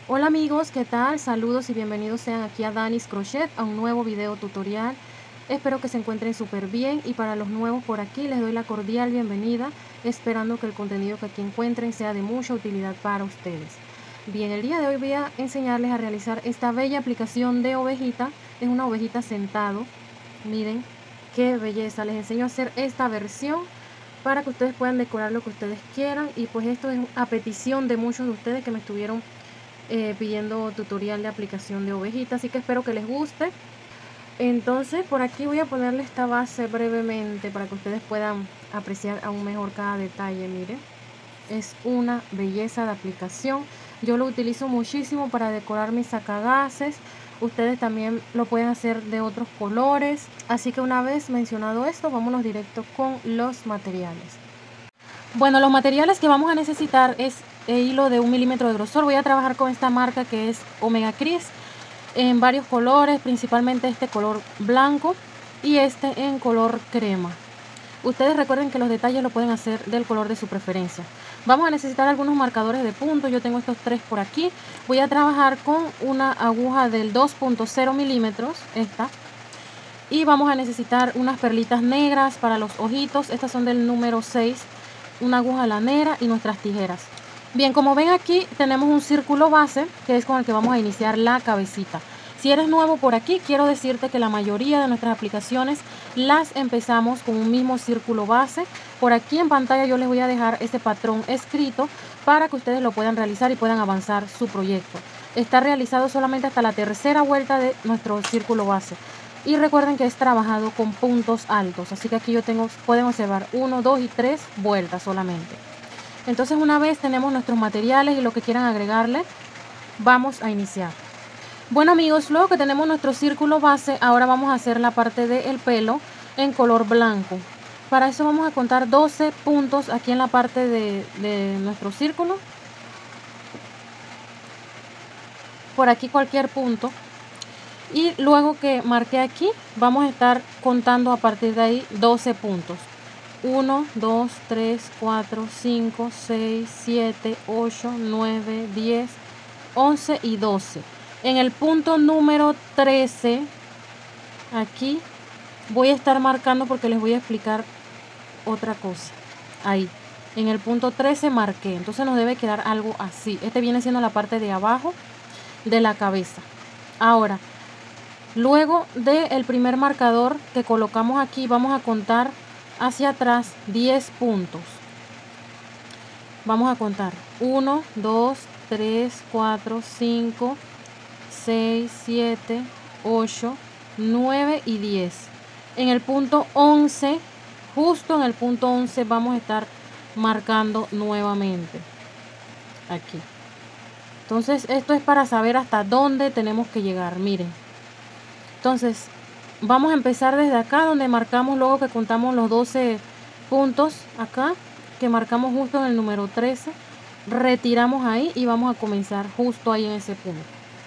Hola amigos, ¿qué tal? Saludos y bienvenidos sean aquí a Danis Crochet, a un nuevo video tutorial. Espero que se encuentren súper bien y para los nuevos por aquí les doy la cordial bienvenida, esperando que el contenido que aquí encuentren sea de mucha utilidad para ustedes. Bien, el día de hoy voy a enseñarles a realizar esta bella aplicación de ovejita. Es una ovejita sentado. Miren qué belleza, les enseño a hacer esta versión para que ustedes puedan decorar lo que ustedes quieran. Y pues esto es a petición de muchos de ustedes que me estuvieron pidiendo tutorial de aplicación de ovejita, así que espero que les guste. Entonces por aquí voy a ponerle esta base brevemente para que ustedes puedan apreciar aún mejor cada detalle. Miren, es una belleza de aplicación. Yo lo utilizo muchísimo para decorar mis sacagases. Ustedes también lo pueden hacer de otros colores. Así que una vez mencionado esto, vámonos directo con los materiales. Bueno, los materiales que vamos a necesitar es hilo de 1 milímetro de grosor. Voy a trabajar con esta marca que es Omega Cris en varios colores, principalmente este color blanco y este en color crema. Ustedes recuerden que los detalles lo pueden hacer del color de su preferencia. Vamos a necesitar algunos marcadores de punto. Yo tengo estos 3 por aquí. Voy a trabajar con una aguja del 2.0 milímetros, esta. Y vamos a necesitar unas perlitas negras para los ojitos. Estas son del número 6. Una aguja lanera y nuestras tijeras. Bien, como ven aquí tenemos un círculo base que es con el que vamos a iniciar la cabecita. Si eres nuevo por aquí, quiero decirte que la mayoría de nuestras aplicaciones las empezamos con un mismo círculo base. Por aquí en pantalla yo les voy a dejar este patrón escrito para que ustedes lo puedan realizar y puedan avanzar su proyecto. Está realizado solamente hasta la tercera vuelta de nuestro círculo base. Y recuerden que es trabajado con puntos altos, así que aquí pueden observar 1, 2 y 3 vueltas solamente. Entonces una vez tenemos nuestros materiales y lo que quieran agregarle, vamos a iniciar. Bueno amigos, luego que tenemos nuestro círculo base, ahora vamos a hacer la parte del pelo en color blanco. Para eso vamos a contar 12 puntos aquí en la parte de nuestro círculo. Por aquí cualquier punto. Y luego que marqué aquí, vamos a estar contando a partir de ahí 12 puntos. 1, 2, 3, 4, 5, 6, 7, 8, 9, 10, 11 y 12. En el punto número 13, aquí voy a estar marcando porque les voy a explicar otra cosa. Ahí, en el punto 13 marqué, entonces nos debe quedar algo así. Este viene siendo la parte de abajo de la cabeza. Ahora, luego del primer marcador que colocamos aquí, vamos a contar hacia atrás 10 puntos. Vamos a contar 1, 2, 3, 4, 5, 6, 7, 8, 9 y 10. En el punto 11, justo en el punto 11 vamos a estar marcando nuevamente aquí. Entonces esto es para saber hasta dónde tenemos que llegar. Miren. Entonces vamos a empezar desde acá donde marcamos, luego que contamos los 12 puntos acá, que marcamos justo en el número 13, retiramos ahí y vamos a comenzar justo ahí en ese punto.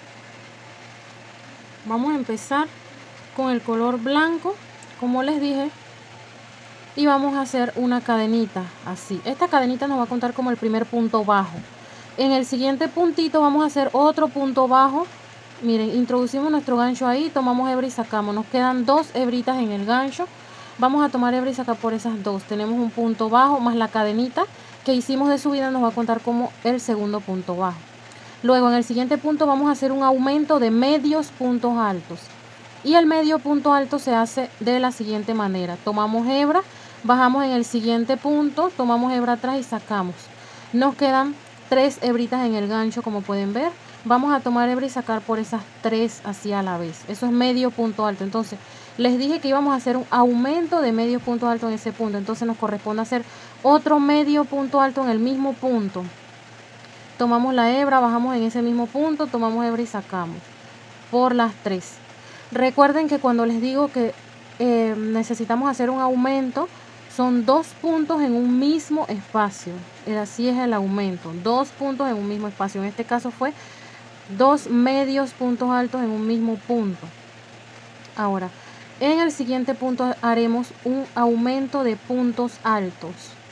Vamos a empezar con el color blanco, como les dije, y vamos a hacer una cadenita así. Esta cadenita nos va a contar como el primer punto bajo. En el siguiente puntito vamos a hacer otro punto bajo. Miren, introducimos nuestro gancho ahí, tomamos hebra y sacamos. Nos quedan 2 hebritas en el gancho. Vamos a tomar hebra y sacar por esas 2. Tenemos un punto bajo más la cadenita que hicimos de subida, nos va a contar como el segundo punto bajo. Luego en el siguiente punto vamos a hacer un aumento de medios puntos altos. Y el medio punto alto se hace de la siguiente manera. Tomamos hebra, bajamos en el siguiente punto, tomamos hebra atrás y sacamos. Nos quedan 3 hebritas en el gancho, como pueden ver. Vamos a tomar hebra y sacar por esas 3 así a la vez. Eso es medio punto alto. Entonces les dije que íbamos a hacer un aumento de medio punto alto en ese punto. Entonces nos corresponde hacer otro medio punto alto en el mismo punto. Tomamos la hebra, bajamos en ese mismo punto, tomamos hebra y sacamos por las 3. Recuerden que cuando les digo que necesitamos hacer un aumento, son 2 puntos en un mismo espacio. Así es el aumento, 2 puntos en un mismo espacio. En este caso fue 2 medios puntos altos en un mismo punto. Ahora, en el siguiente punto haremos un aumento de puntos altos.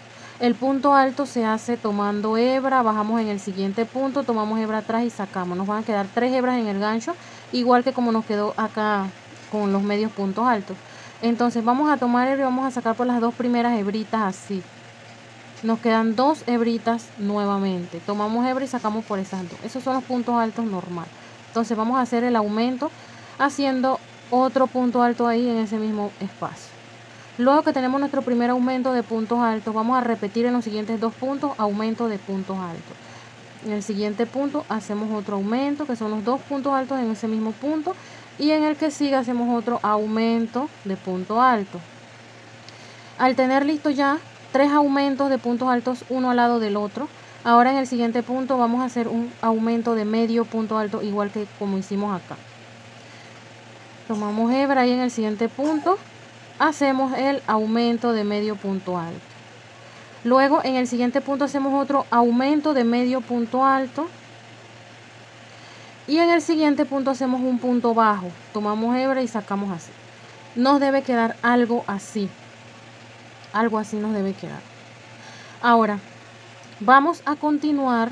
El punto alto se hace tomando hebra, bajamos en el siguiente punto, tomamos hebra atrás y sacamos. Nos van a quedar 3 hebras en el gancho, igual que como nos quedó acá con los medios puntos altos. Entonces vamos a tomar hebra y vamos a sacar por las 2 primeras hebritas así. Nos quedan 2 hebritas nuevamente. Tomamos hebra y sacamos por esas 2. Esos son los puntos altos normal. Entonces vamos a hacer el aumento haciendo otro punto alto ahí en ese mismo espacio. Luego que tenemos nuestro primer aumento de puntos altos, vamos a repetir en los siguientes 2 puntos aumento de puntos altos. En el siguiente punto hacemos otro aumento, que son los 2 puntos altos en ese mismo punto, y en el que sigue hacemos otro aumento de punto alto. Al tener listo ya 3 aumentos de puntos altos uno al lado del otro, ahora en el siguiente punto vamos a hacer un aumento de medio punto alto, igual que como hicimos acá. Tomamos hebra y en el siguiente punto hacemos el aumento de medio punto alto. Luego en el siguiente punto hacemos otro aumento de medio punto alto. Y en el siguiente punto hacemos un punto bajo. Tomamos hebra y sacamos así. Nos debe quedar algo así. Algo así nos debe quedar. Ahora, vamos a continuar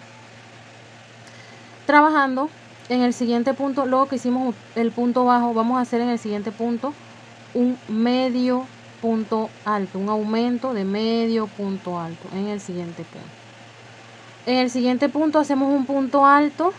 trabajando en el siguiente punto. Luego que hicimos el punto bajo, vamos a hacer en el siguiente punto un medio punto alto, un aumento de medio punto alto en el siguiente punto. En el siguiente punto hacemos un punto alto.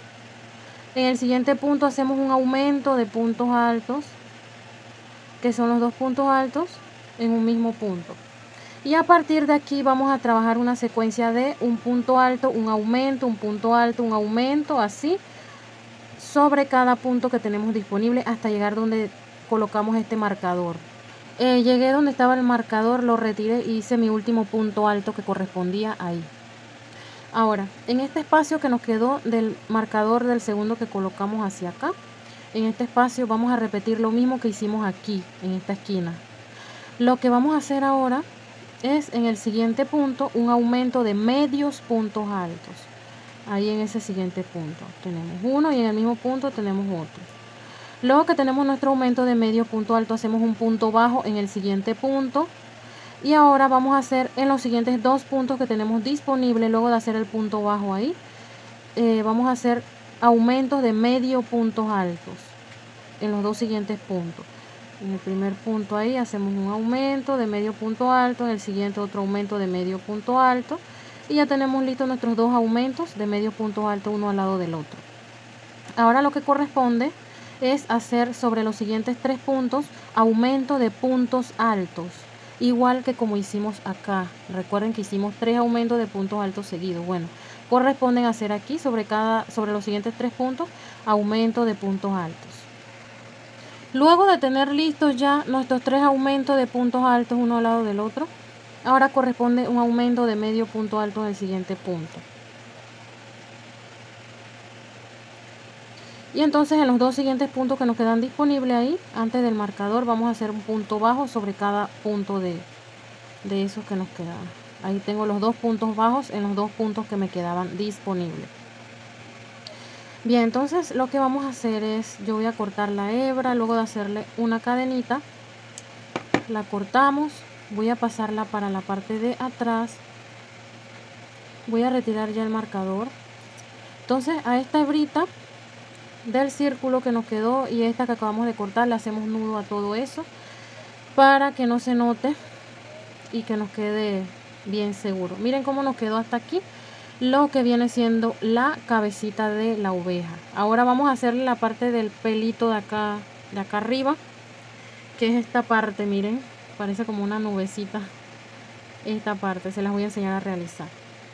En el siguiente punto hacemos un aumento de puntos altos, que son los 2 puntos altos en un mismo punto. Y a partir de aquí vamos a trabajar una secuencia de un punto alto, un aumento, un punto alto, un aumento, así sobre cada punto que tenemos disponible hasta llegar donde colocamos este marcador. Llegué donde estaba el marcador, lo retiré y hice mi último punto alto que correspondía ahí. Ahora, en este espacio que nos quedó del marcador del segundo que colocamos hacia acá, en este espacio vamos a repetir lo mismo que hicimos aquí, en esta esquina. Lo que vamos a hacer ahora es en el siguiente punto un aumento de medios puntos altos. Ahí en ese siguiente punto tenemos uno y en el mismo punto tenemos otro. Luego que tenemos nuestro aumento de medio punto alto, hacemos un punto bajo en el siguiente punto. Y ahora vamos a hacer en los siguientes 2 puntos que tenemos disponibles, luego de hacer el punto bajo ahí, vamos a hacer aumentos de medio puntos altos en los 2 siguientes puntos. En el primer punto ahí hacemos un aumento de medio punto alto, en el siguiente otro aumento de medio punto alto. Y ya tenemos listos nuestros 2 aumentos de medio punto alto uno al lado del otro. Ahora lo que corresponde es hacer sobre los siguientes 3 puntos aumento de puntos altos, igual que como hicimos acá. Recuerden que hicimos 3 aumentos de puntos altos seguidos. Bueno, corresponden hacer aquí sobre los siguientes 3 puntos aumento de puntos altos. Luego de tener listos ya nuestros 3 aumentos de puntos altos uno al lado del otro, ahora corresponde un aumento de medio punto alto en el siguiente punto. Y entonces en los 2 siguientes puntos que nos quedan disponibles ahí, antes del marcador, vamos a hacer un punto bajo sobre cada punto de esos que nos quedaban. Ahí tengo los 2 puntos bajos en los 2 puntos que me quedaban disponibles. Bien, entonces lo que vamos a hacer es, yo voy a cortar la hebra, luego de hacerle una cadenita, la cortamos, voy a pasarla para la parte de atrás, voy a retirar ya el marcador. Entonces a esta hebrita del círculo que nos quedó y esta que acabamos de cortar, le hacemos nudo a todo eso para que no se note y que nos quede bien seguro. Miren cómo nos quedó hasta aquí lo que viene siendo la cabecita de la oveja. Ahora vamos a hacerle la parte del pelito de acá arriba, que es esta parte. Miren, parece como una nubecita. Esta parte se las voy a enseñar a realizar.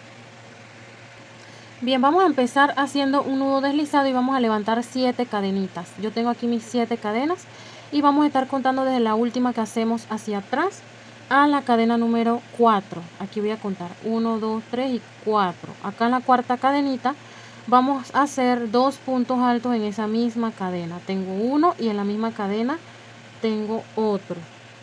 Bien, vamos a empezar haciendo un nudo deslizado y vamos a levantar 7 cadenitas. Yo tengo aquí mis 7 cadenas y vamos a estar contando desde la última que hacemos hacia atrás a la cadena número 4. Aquí voy a contar 1, 2, 3 y 4. Acá en la cuarta cadenita vamos a hacer 2 puntos altos en esa misma cadena. Tengo uno y en la misma cadena tengo otro.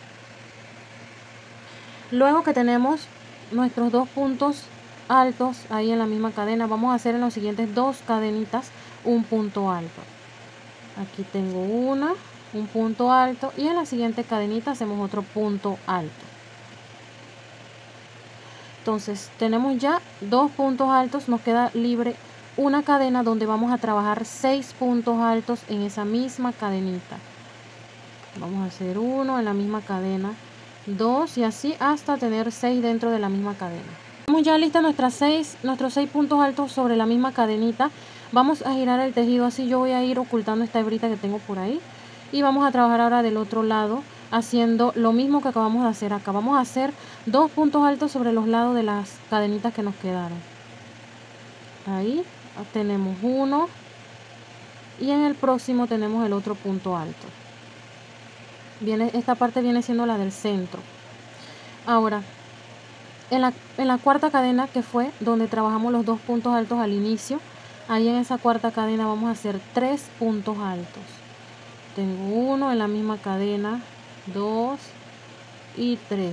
Luego que tenemos nuestros 2 puntos altos ahí en la misma cadena, vamos a hacer en los siguientes 2 cadenitas un punto alto. Aquí tengo un punto alto y en la siguiente cadenita hacemos otro punto alto. Entonces tenemos ya 2 puntos altos, nos queda libre una cadena donde vamos a trabajar 6 puntos altos en esa misma cadenita. Vamos a hacer 1 en la misma cadena, 2 y así hasta tener 6 dentro de la misma cadena. Tenemos ya listas nuestros 6 puntos altos sobre la misma cadenita. Vamos a girar el tejido así. Yo voy a ir ocultando esta hebrita que tengo por ahí y vamos a trabajar ahora del otro lado haciendo lo mismo que acabamos de hacer acá. Vamos a hacer 2 puntos altos sobre los lados de las cadenitas que nos quedaron. Ahí tenemos uno y en el próximo tenemos el otro punto alto. Esta parte viene siendo la del centro. Ahora en la cuarta cadena, que fue donde trabajamos los 2 puntos altos al inicio, ahí en esa cuarta cadena vamos a hacer 3 puntos altos. Tengo uno en la misma cadena, 2 y 3.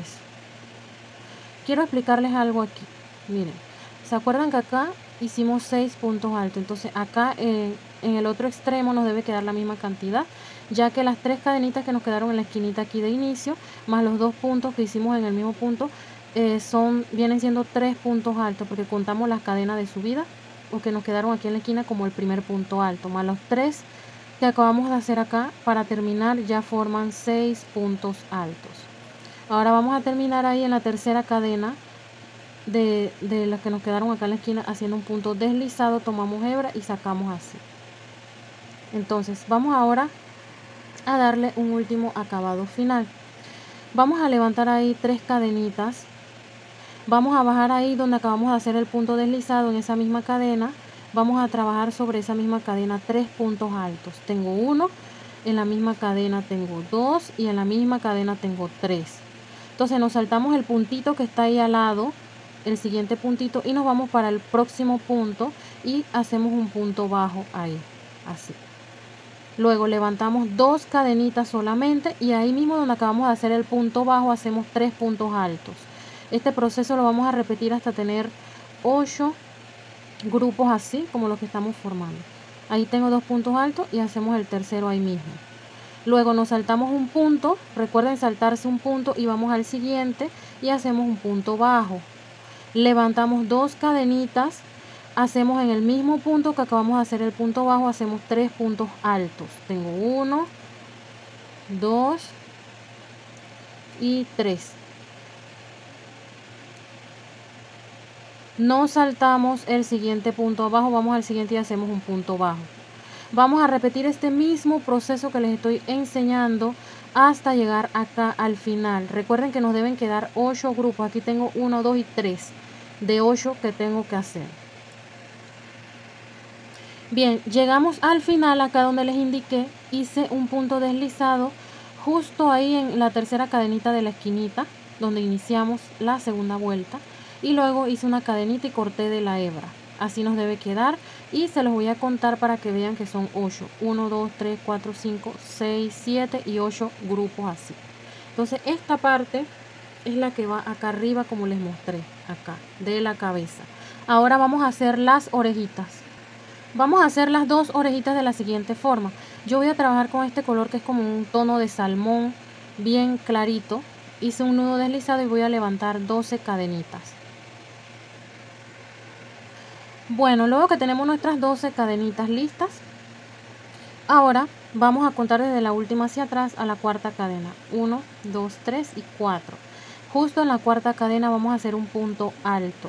Quiero explicarles algo aquí. Miren, ¿se acuerdan que acá hicimos 6 puntos altos? Entonces acá en el otro extremo nos debe quedar la misma cantidad, ya que las 3 cadenitas que nos quedaron en la esquinita aquí de inicio, más los 2 puntos que hicimos en el mismo punto, vienen siendo 3 puntos altos, porque contamos las cadenas de subida o que nos quedaron aquí en la esquina como el primer punto alto, más los 3 que acabamos de hacer acá. Para terminar ya forman 6 puntos altos. Ahora vamos a terminar ahí en la tercera cadena de las que nos quedaron acá en la esquina haciendo un punto deslizado, tomamos hebra y sacamos así. Entonces vamos ahora a darle un último acabado final. Vamos a levantar ahí 3 cadenitas, vamos a bajar ahí donde acabamos de hacer el punto deslizado en esa misma cadena, vamos a trabajar sobre esa misma cadena 3 puntos altos. Tengo 1, en la misma cadena tengo 2 y en la misma cadena tengo 3. Entonces nos saltamos el puntito que está ahí al lado, el siguiente puntito, y nos vamos para el próximo punto y hacemos un punto bajo ahí, así. Luego levantamos 2 cadenitas solamente y ahí mismo donde acabamos de hacer el punto bajo hacemos 3 puntos altos. Este proceso lo vamos a repetir hasta tener 8 grupos así como los que estamos formando. Ahí tengo 2 puntos altos y hacemos el tercero ahí mismo. Luego nos saltamos un punto, recuerden saltarse un punto y vamos al siguiente y hacemos un punto bajo. Levantamos 2 cadenitas, hacemos en el mismo punto que acabamos de hacer el punto bajo, hacemos 3 puntos altos. Tengo 1, 2 y 3. No saltamos el siguiente punto abajo, vamos al siguiente y hacemos un punto bajo. Vamos a repetir este mismo proceso que les estoy enseñando hasta llegar acá al final. Recuerden que nos deben quedar 8 grupos. Aquí tengo 1, 2 y 3 de 8 que tengo que hacer. Bien, llegamos al final acá donde les indiqué. Hice un punto deslizado justo ahí en la tercera cadenita de la esquinita donde iniciamos la segunda vuelta. Y luego hice una cadenita y corté de la hebra. Así nos debe quedar y se los voy a contar para que vean que son 8. 1, 2, 3, 4, 5, 6, 7 y 8 grupos así. Entonces esta parte es la que va acá arriba como les mostré, acá, de la cabeza. Ahora vamos a hacer las orejitas. Vamos a hacer las 2 orejitas de la siguiente forma. Yo voy a trabajar con este color que es como un tono de salmón bien clarito. Hice un nudo deslizado y voy a levantar 12 cadenitas. Bueno, luego que tenemos nuestras 12 cadenitas listas, ahora vamos a contar desde la última hacia atrás a la cuarta cadena. 1, 2, 3 y 4. Justo en la cuarta cadena vamos a hacer un punto alto.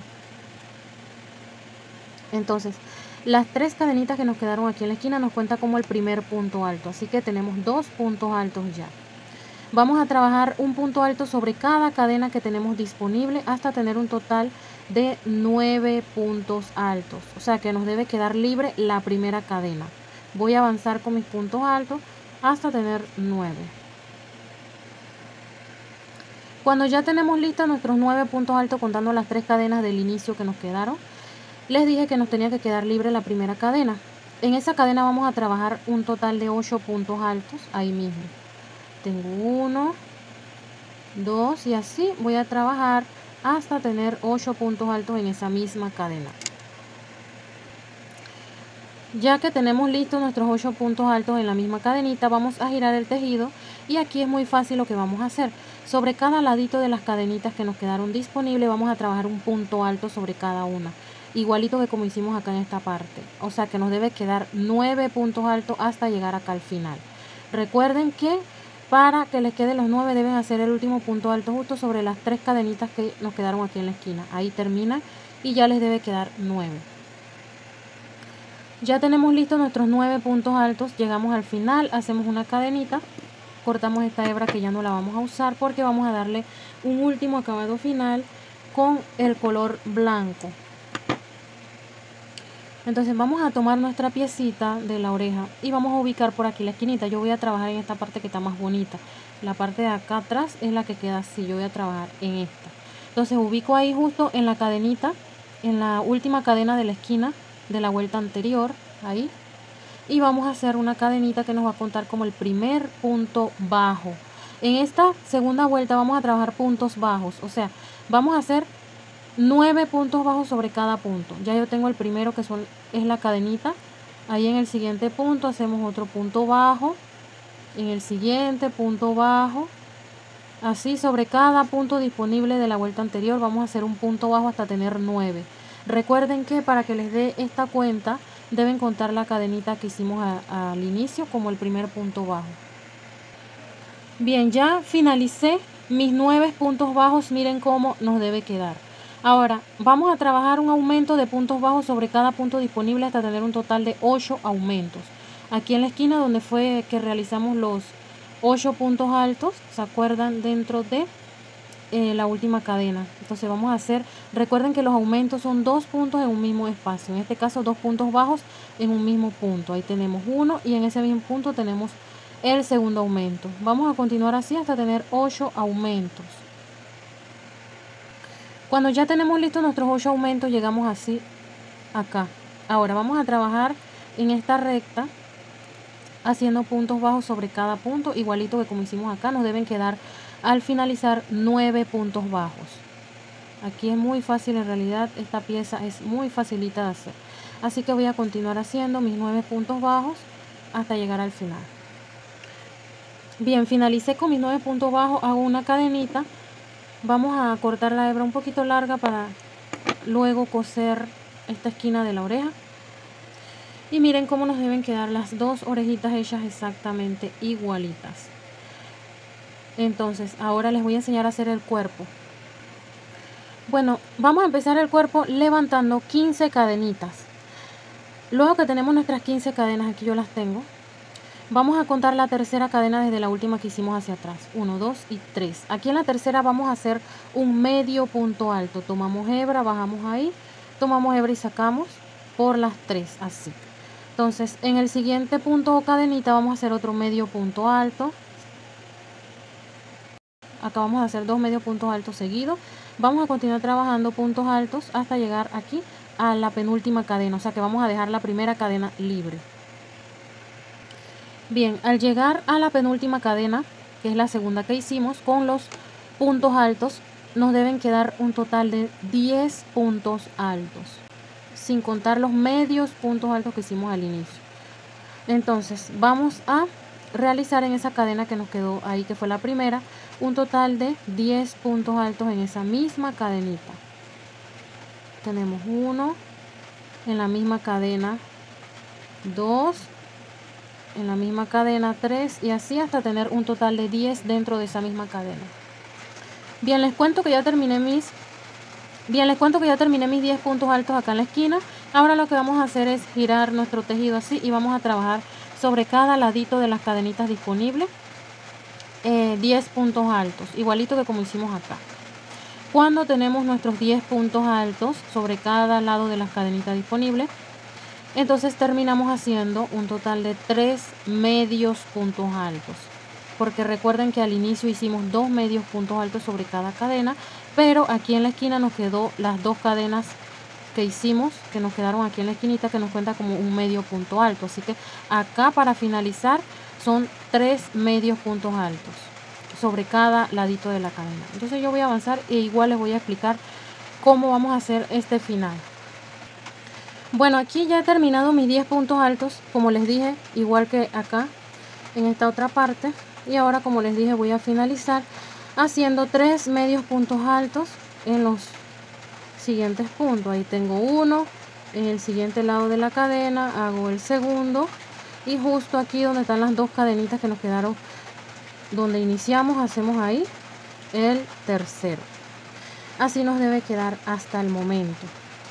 Entonces, las 3 cadenitas que nos quedaron aquí en la esquina nos cuenta como el primer punto alto. Así que tenemos 2 puntos altos ya. Vamos a trabajar un punto alto sobre cada cadena que tenemos disponible hasta tener un total de 9 puntos altos. O sea que nos debe quedar libre la primera cadena. Voy a avanzar con mis puntos altos hasta tener 9. Cuando ya tenemos listos nuestros 9 puntos altos contando las 3 cadenas del inicio que nos quedaron, les dije que nos tenía que quedar libre la primera cadena. En esa cadena vamos a trabajar un total de 8 puntos altos ahí mismo. Tengo 1, 2 y así voy a trabajar hasta tener 8 puntos altos en esa misma cadena. Ya que tenemos listos nuestros 8 puntos altos en la misma cadenita, vamos a girar el tejido y aquí es muy fácil lo que vamos a hacer. Sobre cada ladito de las cadenitas que nos quedaron disponibles vamos a trabajar un punto alto sobre cada una, igualito que como hicimos acá en esta parte. O sea que nos debe quedar 9 puntos altos hasta llegar acá al final. Recuerden que para que les queden los 9 deben hacer el último punto alto justo sobre las 3 cadenitas que nos quedaron aquí en la esquina. Ahí termina y ya les debe quedar 9. Ya tenemos listos nuestros 9 puntos altos. Llegamos al final, hacemos una cadenita, cortamos esta hebra que ya no la vamos a usar porque vamos a darle un último acabado final con el color blanco. Entonces vamos a tomar nuestra piecita de la oreja y vamos a ubicar por aquí la esquinita. Yo voy a trabajar en esta parte que está más bonita. La parte de acá atrás es la que queda así. Yo voy a trabajar en esta. Entonces ubico ahí justo en la cadenita, en la última cadena de la esquina de la vuelta anterior, ahí. Y vamos a hacer una cadenita que nos va a contar como el primer punto bajo. En esta segunda vuelta vamos a trabajar puntos bajos. O sea, vamos a hacer 9 puntos bajos sobre cada punto. Ya yo tengo el primero que es la cadenita. Ahí en el siguiente punto hacemos otro punto bajo. En el siguiente punto bajo. Así sobre cada punto disponible de la vuelta anterior vamos a hacer un punto bajo hasta tener 9. Recuerden que para que les dé esta cuenta deben contar la cadenita que hicimos al inicio como el primer punto bajo. Bien, ya finalicé mis 9 puntos bajos. Miren cómo nos debe quedar. Ahora vamos a trabajar un aumento de puntos bajos sobre cada punto disponible hasta tener un total de 8 aumentos. Aquí en la esquina donde fue que realizamos los 8 puntos altos, ¿se acuerdan? Dentro de la última cadena. Entonces vamos a hacer, recuerden que los aumentos son 2 puntos en un mismo espacio. En este caso 2 puntos bajos en un mismo punto. Ahí tenemos uno y en ese mismo punto tenemos el segundo aumento. Vamos a continuar así hasta tener 8 aumentos. Cuando ya tenemos listos nuestros 8 aumentos, llegamos así acá. Ahora vamos a trabajar en esta recta haciendo puntos bajos sobre cada punto, igualito que como hicimos acá. Nos deben quedar al finalizar 9 puntos bajos. Aquí es muy fácil, en realidad esta pieza es muy facilita de hacer. Así que voy a continuar haciendo mis 9 puntos bajos hasta llegar al final. Bien, finalicé con mis 9 puntos bajos, hago una cadenita. Vamos a cortar la hebra un poquito larga para luego coser esta esquina de la oreja. Y miren cómo nos deben quedar las dos orejitas hechas exactamente igualitas. Entonces, ahora les voy a enseñar a hacer el cuerpo. Bueno, vamos a empezar el cuerpo levantando 15 cadenitas. Luego que tenemos nuestras 15 cadenas, aquí yo las tengo, vamos a contar la tercera cadena desde la última que hicimos hacia atrás. 1, 2 y 3. Aquí en la tercera vamos a hacer un medio punto alto. Tomamos hebra, bajamos ahí, tomamos hebra y sacamos por las 3, así. Entonces, en el siguiente punto o cadenita vamos a hacer otro medio punto alto. Acá vamos a hacer 2 medios puntos altos seguidos. Vamos a continuar trabajando puntos altos hasta llegar aquí a la penúltima cadena. O sea que vamos a dejar la primera cadena libre. Bien, al llegar a la penúltima cadena, que es la segunda que hicimos, con los puntos altos, nos deben quedar un total de 10 puntos altos, sin contar los medios puntos altos que hicimos al inicio. Entonces, vamos a realizar en esa cadena que nos quedó ahí, que fue la primera, un total de 10 puntos altos en esa misma cadenita. Tenemos 1, en la misma cadena 2, en la misma cadena 3 y así hasta tener un total de 10 dentro de esa misma cadena. Bien, les cuento que ya terminé mis 10 puntos altos acá en la esquina. Ahora lo que vamos a hacer es girar nuestro tejido así y vamos a trabajar sobre cada ladito de las cadenitas disponibles 10 puntos altos, igualito que como hicimos acá. Cuando tenemos nuestros 10 puntos altos sobre cada lado de las cadenitas disponibles, entonces terminamos haciendo un total de 3 medios puntos altos, porque recuerden que al inicio hicimos 2 medios puntos altos sobre cada cadena, pero aquí en la esquina nos quedó las 2 cadenas que hicimos, que nos quedaron aquí en la esquinita, que nos cuenta como un medio punto alto. Así que acá para finalizar son 3 medios puntos altos sobre cada ladito de la cadena. Entonces yo voy a avanzar e igual les voy a explicar cómo vamos a hacer este final. Bueno, aquí ya he terminado mis 10 puntos altos, como les dije, igual que acá en esta otra parte. Y ahora, como les dije, voy a finalizar haciendo 3 medios puntos altos en los siguientes puntos. Ahí tengo uno, en el siguiente lado de la cadena hago el segundo y justo aquí donde están las dos cadenitas que nos quedaron donde iniciamos, hacemos ahí el tercero. Así nos debe quedar hasta el momento.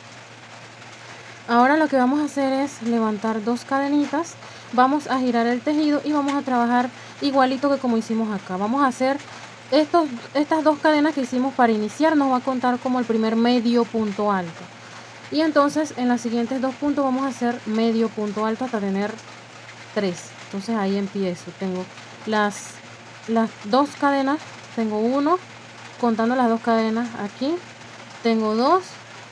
Ahora lo que vamos a hacer es levantar dos cadenitas, vamos a girar el tejido y vamos a trabajar igualito que como hicimos acá. Vamos a hacer estas dos cadenas que hicimos para iniciar, nos va a contar como el primer medio punto alto. Y entonces en los siguientes dos puntos vamos a hacer medio punto alto hasta tener 3. Entonces ahí empiezo. Tengo las dos cadenas, tengo uno, contando las dos cadenas aquí, tengo 2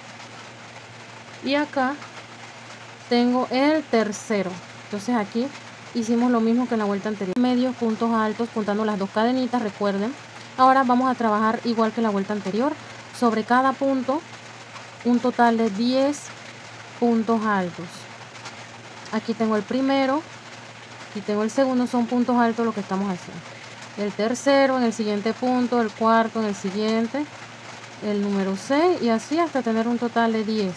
y acá tengo el tercero. Entonces aquí hicimos lo mismo que en la vuelta anterior, medios puntos altos contando las dos cadenitas, recuerden. Ahora vamos a trabajar igual que la vuelta anterior, sobre cada punto un total de 10 puntos altos. Aquí tengo el primero, aquí tengo el segundo, son puntos altos lo que estamos haciendo. El tercero en el siguiente punto, el cuarto en el siguiente, el número 6 y así hasta tener un total de 10.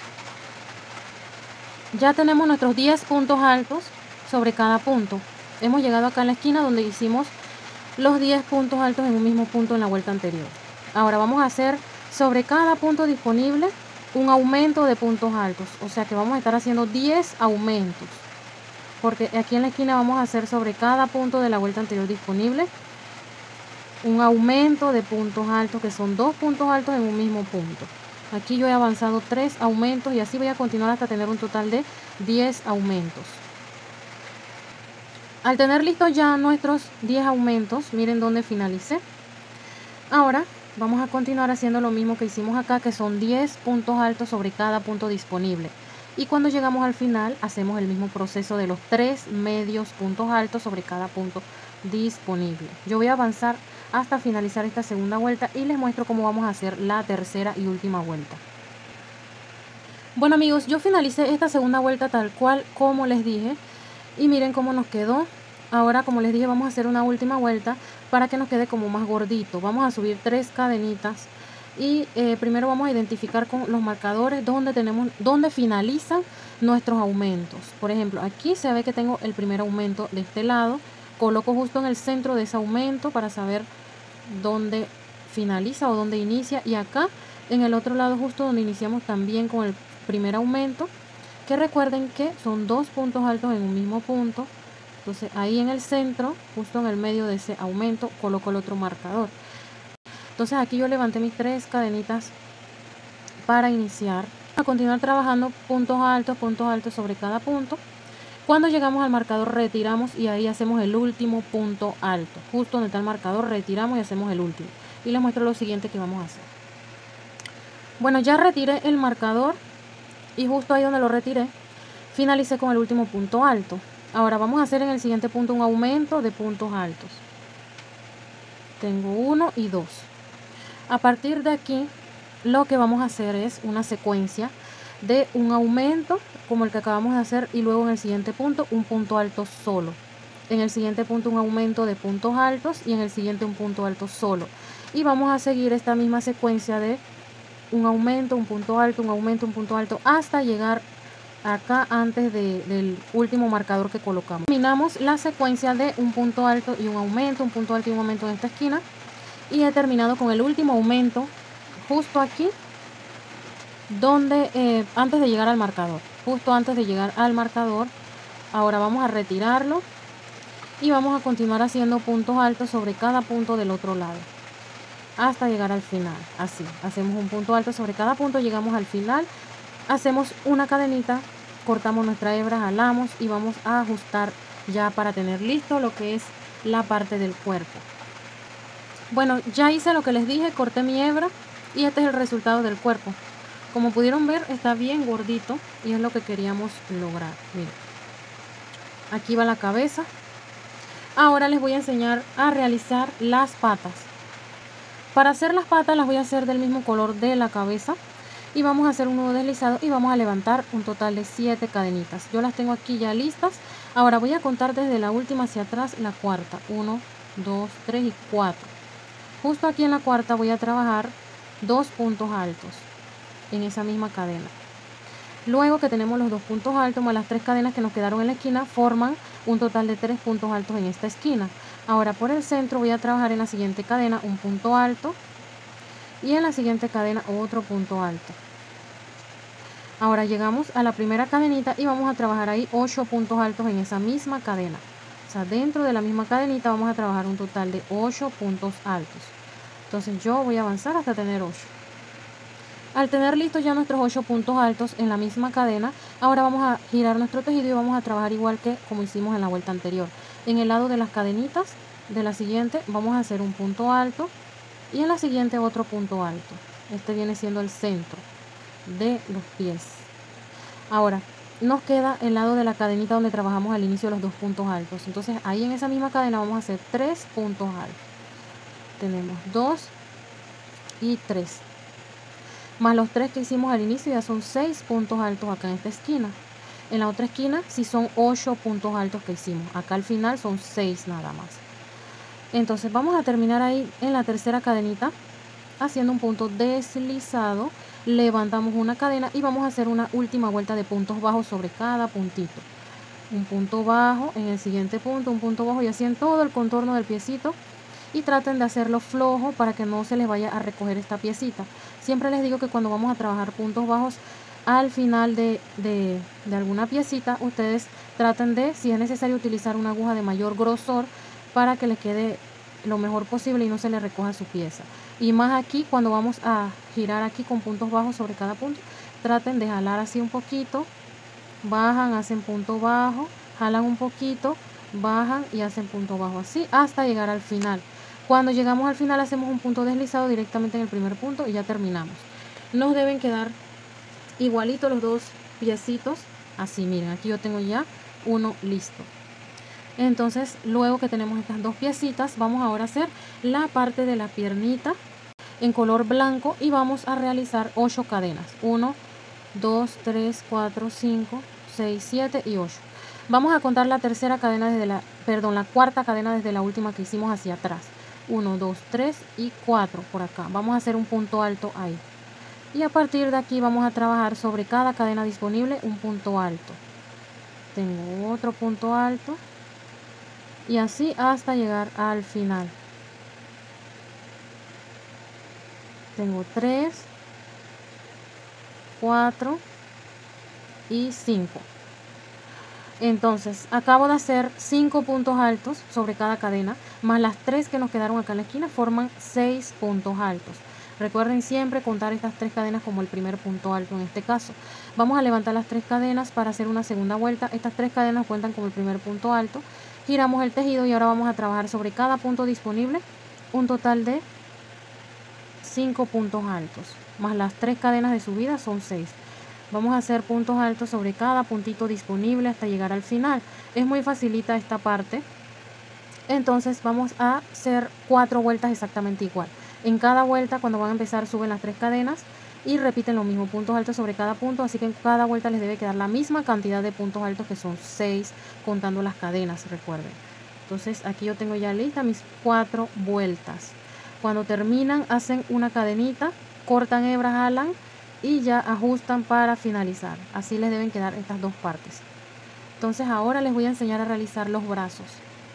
Ya tenemos nuestros 10 puntos altos sobre cada punto. Hemos llegado acá en la esquina donde hicimos los 10 puntos altos en un mismo punto en la vuelta anterior. Ahora vamos a hacer sobre cada punto disponible un aumento de puntos altos. O sea que vamos a estar haciendo 10 aumentos. Porque aquí en la esquina vamos a hacer sobre cada punto de la vuelta anterior disponible un aumento de puntos altos, que son 2 puntos altos en un mismo punto. Aquí yo he avanzado 3 aumentos y así voy a continuar hasta tener un total de 10 aumentos. Al tener listos ya nuestros 10 aumentos, miren dónde finalicé. Ahora vamos a continuar haciendo lo mismo que hicimos acá, que son 10 puntos altos sobre cada punto disponible. Y cuando llegamos al final, hacemos el mismo proceso de los 3 medios puntos altos sobre cada punto disponible. Yo voy a avanzar hasta finalizar esta segunda vuelta y les muestro cómo vamos a hacer la tercera y última vuelta. Bueno amigos, yo finalicé esta segunda vuelta tal cual como les dije y miren cómo nos quedó. Ahora, como les dije, vamos a hacer una última vuelta para que nos quede como más gordito. Vamos a subir 3 cadenitas y primero vamos a identificar con los marcadores donde finalizan nuestros aumentos. Por ejemplo, aquí se ve que tengo el primer aumento de este lado. Coloco justo en el centro de ese aumento para saber dónde finaliza o dónde inicia, y acá en el otro lado justo donde iniciamos también con el primer aumento, que recuerden que son 2 puntos altos en un mismo punto. Entonces ahí en el centro, justo en el medio de ese aumento, coloco el otro marcador. Entonces aquí yo levanté mis 3 cadenitas para iniciar a continuar trabajando puntos altos sobre cada punto. Cuando llegamos al marcador retiramos y ahí hacemos el último punto alto. Justo donde está el marcador retiramos y hacemos el último. Y les muestro lo siguiente que vamos a hacer. Bueno, ya retiré el marcador y justo ahí donde lo retiré, finalicé con el último punto alto. Ahora vamos a hacer en el siguiente punto un aumento de puntos altos. Tengo 1 y 2. A partir de aquí, lo que vamos a hacer es una secuencia de un aumento como el que acabamos de hacer y luego en el siguiente punto un punto alto solo. En el siguiente punto un aumento de puntos altos y en el siguiente un punto alto solo. Y vamos a seguir esta misma secuencia de un aumento, un punto alto, un aumento, un punto alto, hasta llegar acá antes del último marcador que colocamos. Terminamos la secuencia de un punto alto y un aumento, un punto alto y un aumento en esta esquina. Y he terminado con el último aumento justo aquí, donde antes de llegar al marcador. Justo antes de llegar al marcador. Ahora vamos a retirarlo y vamos a continuar haciendo puntos altos sobre cada punto del otro lado hasta llegar al final. Así, hacemos un punto alto sobre cada punto, llegamos al final, hacemos una cadenita, cortamos nuestra hebra, jalamos y vamos a ajustar ya para tener listo lo que es la parte del cuerpo. Bueno, ya hice lo que les dije, corté mi hebra y este es el resultado del cuerpo. Como pudieron ver, está bien gordito y es lo que queríamos lograr. Miren, aquí va la cabeza. Ahora les voy a enseñar a realizar las patas. Para hacer las patas las voy a hacer del mismo color de la cabeza y vamos a hacer un nudo deslizado y vamos a levantar un total de 7 cadenitas. Yo las tengo aquí ya listas. Ahora voy a contar desde la última hacia atrás la cuarta. 1, 2, 3 y 4. justo aquí en la cuarta voy a trabajar 2 puntos altos en esa misma cadena. Luego que tenemos los 2 puntos altos más las 3 cadenas que nos quedaron en la esquina, forman un total de 3 puntos altos en esta esquina. Ahora por el centro voy a trabajar en la siguiente cadena un punto alto y en la siguiente cadena otro punto alto. Ahora llegamos a la primera cadenita y vamos a trabajar ahí 8 puntos altos en esa misma cadena. O sea, dentro de la misma cadenita vamos a trabajar un total de 8 puntos altos. Entonces yo voy a avanzar hasta tener 8. Al tener listos ya nuestros 8 puntos altos en la misma cadena, ahora vamos a girar nuestro tejido y vamos a trabajar igual que como hicimos en la vuelta anterior. En el lado de las cadenitas de la siguiente vamos a hacer un punto alto y en la siguiente otro punto alto. Este viene siendo el centro de los pies. Ahora nos queda el lado de la cadenita donde trabajamos al inicio los 2 puntos altos. Entonces ahí en esa misma cadena vamos a hacer 3 puntos altos. Tenemos 2 y 3. Más los 3 que hicimos al inicio ya son 6 puntos altos acá en esta esquina. En la otra esquina sí son 8 puntos altos que hicimos. Acá al final son 6 nada más. Entonces vamos a terminar ahí en la tercera cadenita haciendo un punto deslizado. Levantamos una cadena y vamos a hacer una última vuelta de puntos bajos sobre cada puntito. Un punto bajo en el siguiente punto, un punto bajo y así en todo el contorno del piecito. Y traten de hacerlo flojo para que no se les vaya a recoger esta piecita. Siempre les digo que cuando vamos a trabajar puntos bajos al final de alguna piecita, ustedes traten de, si es necesario, utilizar una aguja de mayor grosor para que les quede lo mejor posible y no se les recoja su pieza. Y más aquí, cuando vamos a girar aquí con puntos bajos sobre cada punto, traten de jalar así un poquito, bajan, hacen punto bajo, jalan un poquito, bajan y hacen punto bajo así hasta llegar al final. Cuando llegamos al final hacemos un punto deslizado directamente en el primer punto y ya terminamos. Nos deben quedar igualitos los dos piecitos, así miren, aquí yo tengo ya uno listo. Entonces luego que tenemos estas dos piecitas vamos ahora a hacer la parte de la piernita en color blanco y vamos a realizar 8 cadenas. 1, 2, 3, 4, 5, 6, 7 y 8. Vamos a contar la tercera cadena desde la cuarta cadena desde la última que hicimos hacia atrás. 1, 2, 3 y 4 por acá. Vamos a hacer un punto alto ahí. Y a partir de aquí vamos a trabajar sobre cada cadena disponible un punto alto. Tengo otro punto alto. Y así hasta llegar al final. Tengo 3, 4 y 5. Entonces acabo de hacer 5 puntos altos sobre cada cadena, más las 3 que nos quedaron acá en la esquina forman 6 puntos altos. Recuerden siempre contar estas 3 cadenas como el primer punto alto en este caso. Vamos a levantar las 3 cadenas para hacer una segunda vuelta. Estas 3 cadenas cuentan como el primer punto alto. Giramos el tejido y ahora vamos a trabajar sobre cada punto disponible un total de 5 puntos altos, más las 3 cadenas de subida son 6. Vamos a hacer puntos altos sobre cada puntito disponible hasta llegar al final. Es muy facilita esta parte. Entonces vamos a hacer 4 vueltas exactamente igual. En cada vuelta cuando van a empezar suben las 3 cadenas y repiten lo mismo, puntos altos sobre cada punto, así que en cada vuelta les debe quedar la misma cantidad de puntos altos que son 6 contando las cadenas, recuerden. Entonces aquí yo tengo ya lista mis 4 vueltas. Cuando terminan hacen una cadenita, cortan hebras, jalan y ya ajustan para finalizar. Así les deben quedar estas dos partes. Entonces ahora les voy a enseñar a realizar los brazos.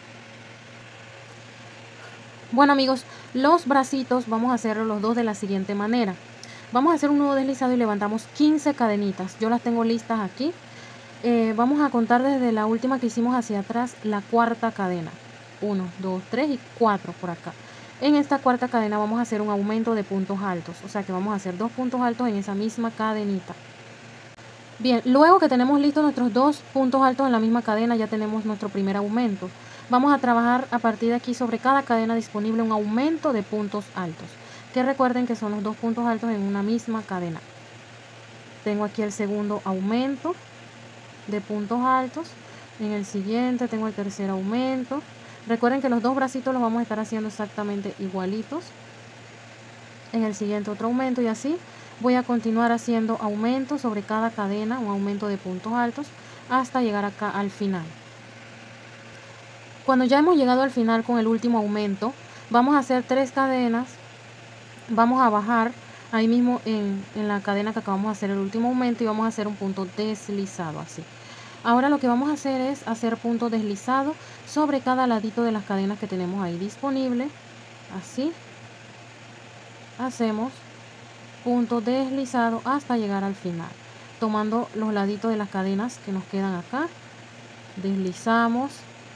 Bueno amigos, los bracitos vamos a hacerlos los dos de la siguiente manera. Vamos a hacer un nudo deslizado y levantamos 15 cadenitas. Yo las tengo listas aquí. Vamos a contar desde la última que hicimos hacia atrás la cuarta cadena. 1, 2, 3 y 4 por acá. En esta cuarta cadena vamos a hacer un aumento de puntos altos. O sea que vamos a hacer 2 puntos altos en esa misma cadenita. Bien, luego que tenemos listos nuestros 2 puntos altos en la misma cadena, ya tenemos nuestro primer aumento. Vamos a trabajar a partir de aquí sobre cada cadena disponible un aumento de puntos altos. Que recuerden que son los 2 puntos altos en una misma cadena. Tengo aquí el segundo aumento de puntos altos. En el siguiente tengo el tercer aumento. Recuerden que los dos bracitos los vamos a estar haciendo exactamente igualitos. En el siguiente otro aumento y así voy a continuar haciendo aumentos sobre cada cadena, un aumento de puntos altos hasta llegar acá al final. Cuando ya hemos llegado al final con el último aumento, Vamos a hacer 3 cadenas, vamos a bajar ahí mismo en la cadena que acabamos de hacer el último aumento y vamos a hacer un punto deslizado así. Ahora lo que vamos a hacer es hacer punto deslizado sobre cada ladito de las cadenas que tenemos ahí disponible, así. Hacemos punto deslizado hasta llegar al final, tomando los laditos de las cadenas que nos quedan acá, deslizamos.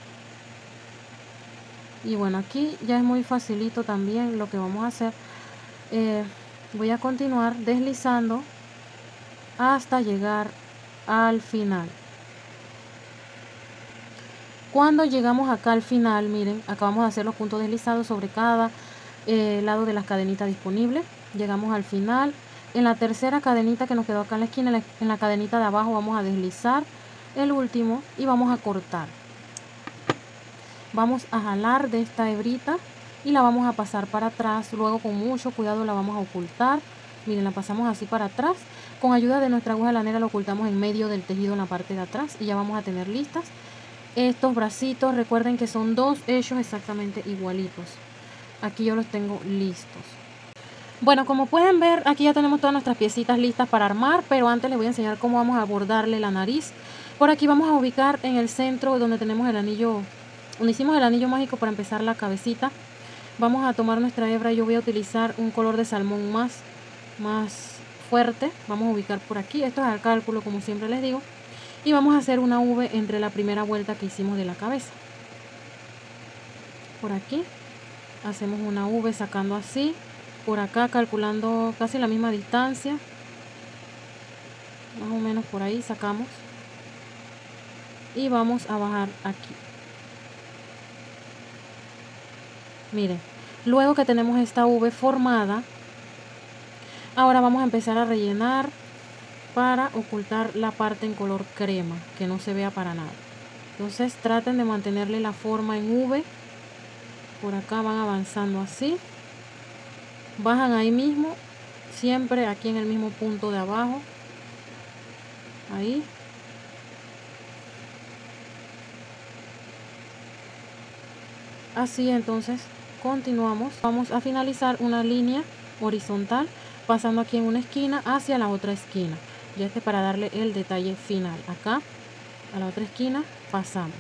Y bueno, aquí ya es muy facilito también lo que vamos a hacer. Voy a continuar deslizando hasta llegar al final. Cuando llegamos acá al final, miren, acabamos de hacer los puntos deslizados sobre cada lado de las cadenitas disponibles. Llegamos al final. En la tercera cadenita que nos quedó acá en la esquina, en la cadenita de abajo, vamos a deslizar el último y vamos a cortar. Vamos a jalar de esta hebrita y la vamos a pasar para atrás. Luego con mucho cuidado la vamos a ocultar. Miren, la pasamos así para atrás. Con ayuda de nuestra aguja lanera la ocultamos en medio del tejido en la parte de atrás y ya vamos a tener listas estos bracitos. Recuerden que son 2 hechos exactamente igualitos. Aquí yo los tengo listos. Bueno, como pueden ver, aquí ya tenemos todas nuestras piecitas listas para armar, pero antes les voy a enseñar cómo vamos a bordarle la nariz. Por aquí vamos a ubicar en el centro donde tenemos el anillo, donde hicimos el anillo mágico para empezar la cabecita. Vamos a tomar nuestra hebra. Yo voy a utilizar un color de salmón más fuerte. Vamos a ubicar por aquí. Esto es al cálculo, como siempre les digo. Y vamos a hacer una V entre la primera vuelta que hicimos de la cabeza. Por aquí hacemos una V sacando así. Por acá calculando casi la misma distancia. Más o menos por ahí sacamos. Y vamos a bajar aquí. Miren, luego que tenemos esta V formada, ahora vamos a empezar a rellenar para ocultar la parte en color crema, que no se vea para nada. Entonces traten de mantenerle la forma en V. Por acá van avanzando así. Bajan ahí mismo, siempre aquí en el mismo punto de abajo. Ahí. Así, entonces continuamos. Vamos a finalizar una línea horizontal pasando aquí en una esquina hacia la otra esquina. Ya para darle el detalle final. Acá a la otra esquina pasamos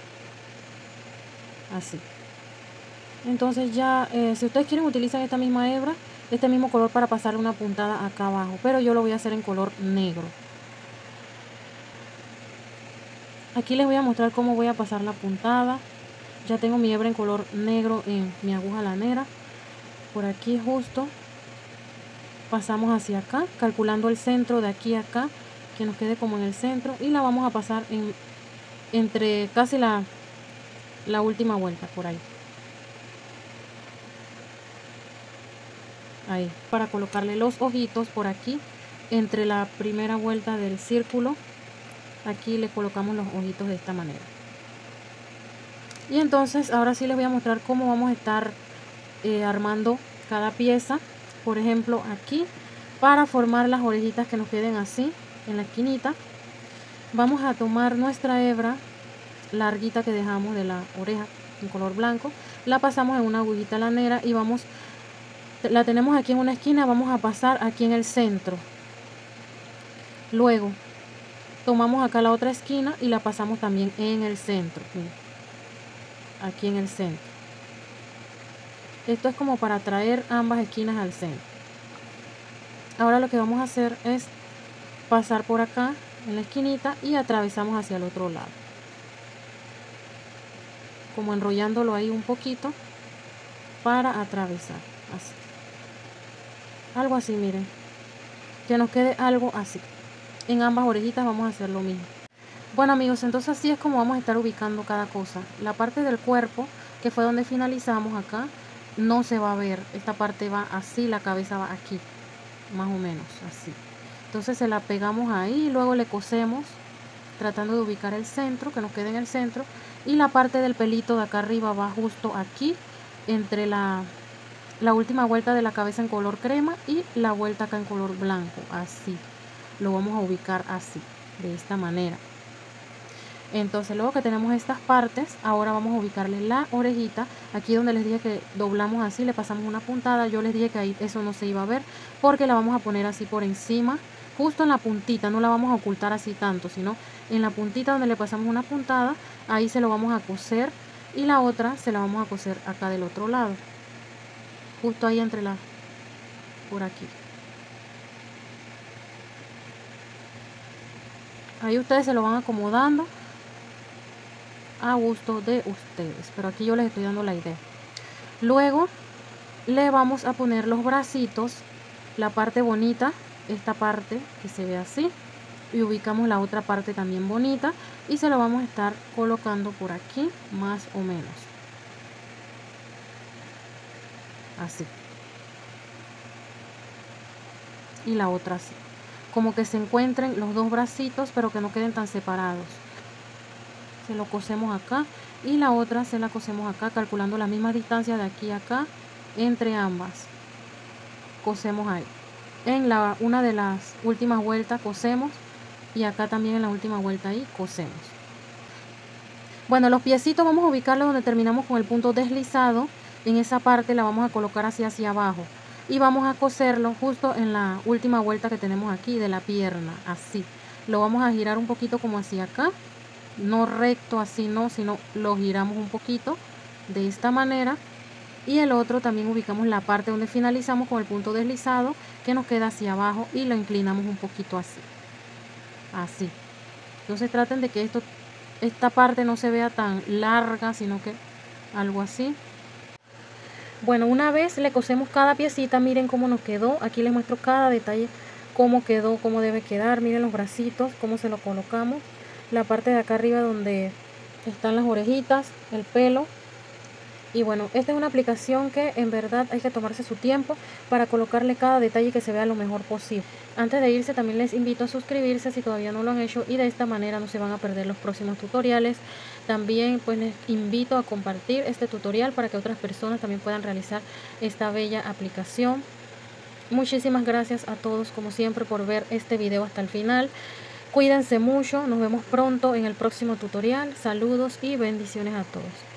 así. Entonces ya si ustedes quieren utilizan esta misma hebra, este mismo color para pasarle una puntada acá abajo, pero yo lo voy a hacer en color negro. Aquí les voy a mostrar cómo voy a pasar la puntada. Ya tengo mi hebra en color negro en mi aguja lanera. Por aquí justo pasamos hacia acá, calculando el centro de aquí a acá, que nos quede como en el centro, y la vamos a pasar entre casi la última vuelta por ahí. Ahí, para colocarle los ojitos por aquí, entre la primera vuelta del círculo, aquí le colocamos los ojitos de esta manera. Y entonces ahora sí les voy a mostrar cómo vamos a estar armando cada pieza. Por ejemplo, aquí para formar las orejitas que nos queden así en la esquinita, vamos a tomar nuestra hebra larguita que dejamos de la oreja en color blanco, la pasamos en una agujita lanera y la tenemos aquí en una esquina, vamos a pasar aquí en el centro. Luego tomamos acá la otra esquina y la pasamos también en el centro. Miren, aquí en el centro. Esto es como para traer ambas esquinas al centro. Ahora lo que vamos a hacer es pasar por acá en la esquinita y atravesamos hacia el otro lado, como enrollándolo ahí un poquito para atravesar así, algo así. Miren, que nos quede algo así. En ambas orejitas vamos a hacer lo mismo. Bueno amigos, entonces así es como vamos a estar ubicando cada cosa. La parte del cuerpo, que fue donde finalizamos acá, no se va a ver. Esta parte va así, la cabeza va aquí, más o menos así. Entonces se la pegamos ahí y luego le cosemos, tratando de ubicar el centro, que nos quede en el centro. Y la parte del pelito de acá arriba va justo aquí, entre la última vuelta de la cabeza en color crema y la vuelta acá en color blanco, así. Lo vamos a ubicar así, de esta manera. Entonces luego que tenemos estas partes, ahora vamos a ubicarle la orejita. Aquí donde les dije que doblamos así, le pasamos una puntada. Yo les dije que ahí eso no se iba a ver porque la vamos a poner así por encima, justo en la puntita. No la vamos a ocultar así tanto, sino en la puntita donde le pasamos una puntada, ahí se lo vamos a coser. Y la otra se la vamos a coser acá del otro lado, justo ahí entre las, por aquí. Ahí ustedes se lo van acomodando a gusto de ustedes, pero aquí yo les estoy dando la idea. Luego le vamos a poner los bracitos, la parte bonita, esta parte que se ve así, y ubicamos la otra parte también bonita y se lo vamos a estar colocando por aquí más o menos así, y la otra así, como que se encuentren los dos bracitos pero que no queden tan separados. Se lo cosemos acá y la otra se la cosemos acá, calculando la misma distancia de aquí a acá entre ambas. Cosemos ahí. En una de las últimas vueltas cosemos, y acá también en la última vuelta ahí cosemos. Bueno, los piecitos vamos a ubicarlos donde terminamos con el punto deslizado. En esa parte la vamos a colocar hacia abajo y vamos a coserlo justo en la última vuelta que tenemos aquí de la pierna, así. Lo vamos a girar un poquito como hacia acá. No recto así, no, sino lo giramos un poquito de esta manera. Y el otro también ubicamos la parte donde finalizamos con el punto deslizado, que nos queda hacia abajo, y lo inclinamos un poquito así. Así. Entonces traten de que esta parte no se vea tan larga, sino que algo así. Bueno, una vez le cosemos cada piecita, miren cómo nos quedó. Aquí les muestro cada detalle, cómo quedó, cómo debe quedar. Miren los bracitos, cómo se lo colocamos. La parte de acá arriba donde están las orejitas, el pelo. Y bueno, esta es una aplicación que en verdad hay que tomarse su tiempo para colocarle cada detalle que se vea lo mejor posible. Antes de irse también les invito a suscribirse si todavía no lo han hecho, y de esta manera no se van a perder los próximos tutoriales. También pues les invito a compartir este tutorial para que otras personas también puedan realizar esta bella aplicación. Muchísimas gracias a todos como siempre por ver este video hasta el final. Cuídense mucho, nos vemos pronto en el próximo tutorial. Saludos y bendiciones a todos.